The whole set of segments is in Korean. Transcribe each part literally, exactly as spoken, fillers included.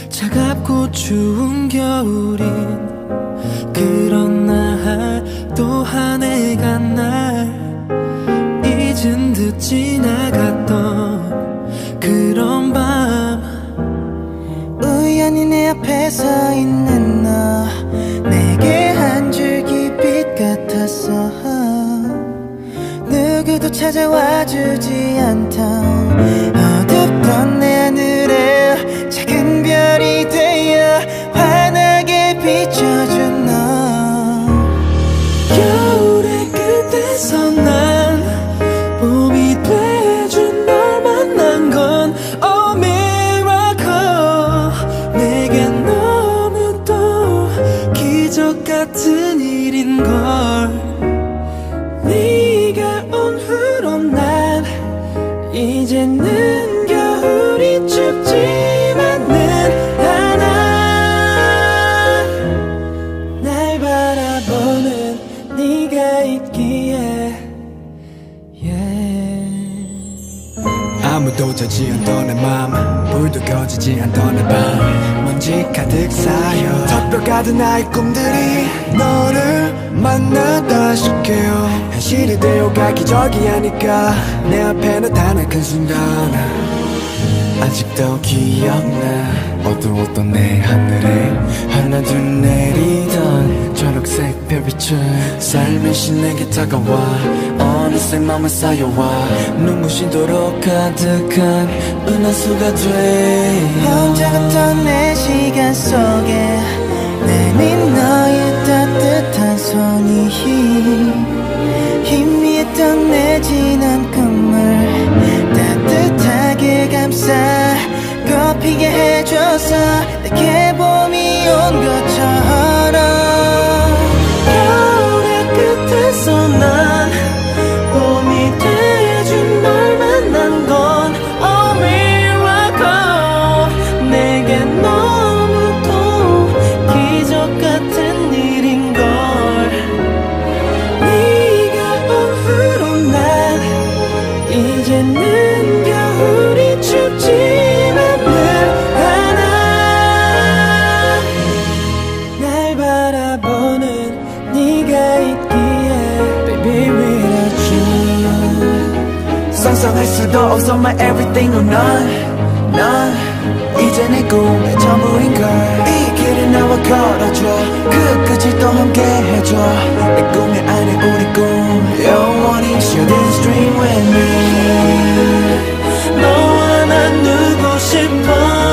차갑고 추운 겨울인 그런 날, 또 한 해가 날 잊은 듯 지나갔던 그런 밤, 우연히 내 앞에 서 있는 너, 내게 한 줄기 빛 같았어. 누구도 찾아와 주지 않던 어둡던 내 하늘에 작은 별이 되어 환하게 비춰준 너. 겨울의 끝에서 난 봄이 돼준 널 만난 건 Oh miracle, 내겐 너무도 기적 같은 일인걸. 네가 온 후로 난 이제는 겨울이 춥지만은 않아. 날 바라보는 네가 있기에 yeah. 아무도 자지 않던 내 맘, 불도 꺼지지 않던 내 밤, 먼지 가득 쌓여 덮여 가던 나의 꿈들이 너를 만나다 싶게요. 현실이 되어가 기적이 아닐까. 내 앞에 나타난 큰 순간 아직도 기억나. 어두웠던 내 하늘에 하나둘 내리던 초록색 별빛은 살며시 내게 다가와 어느새 맘에 쌓여와 눈부시도록 가득한 은하수가 돼. 혼자 걷던 내 시간 속에 내민 너의 따뜻한 손이 희미했던 내 지난 꿈을 따뜻하게 감싸 꽃피게 해줘서 내게 봄이 온 것처럼. 겨울의 끝에서 난 봄이 돼준 널 만난 건 Oh miracle, 내겐 너무도 기적 같은 일인걸. 네가 온 후로 난 이제는 겨울이 춥지만은 않아. 날 바라보는 네가 있기에 Baby without you. 상상할 수도 없어 my everything or none. 넌 이제 내 꿈의 전부인걸. 이 길을 나와 걸어줘. 끝까지 또 함께 해줘. 내 꿈의 안에 우리 꿈 영원히 share this dream with me. 너와 난 누고 싶어.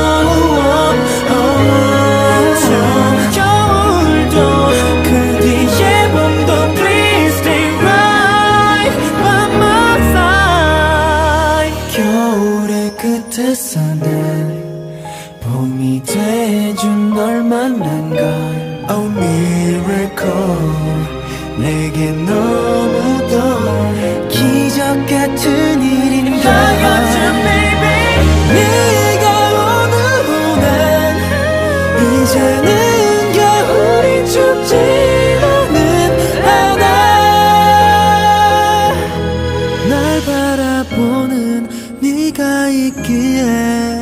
겨울도 그 뒤에 봄도 Please stay right by my side. 겨울의 끝에서 난 봄이 돼준 널 만난 건 Oh miracle, 내게 너무도 기적 같은 일인가. 네가 오늘로 난 이제는 겨울이 춥지만은 않아. 날 바라보는 네가 있기에